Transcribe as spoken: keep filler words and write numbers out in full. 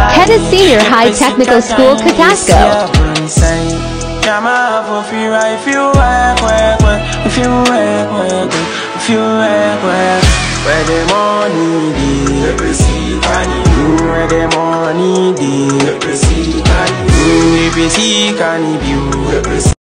Ketasco Senior High Technical School, Ketasco. If you work, work, work, if you work, work, if you work, work, where the money dey, where the money dey, if you see, can you